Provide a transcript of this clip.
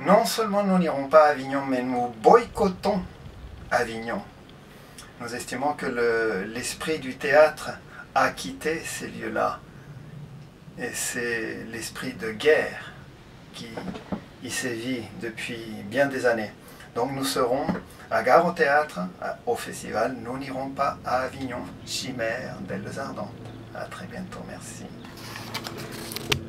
Non seulement nous n'irons pas à Avignon, mais nous boycottons Avignon. Nous estimons que l'esprit du théâtre a quitté ces lieux-là. Et c'est l'esprit de guerre qui y sévit depuis bien des années. Donc nous serons à Gare au Théâtre, au festival. Nous n'irons pas à Avignon, chimère d'Ailes Ardentes. À très bientôt, merci.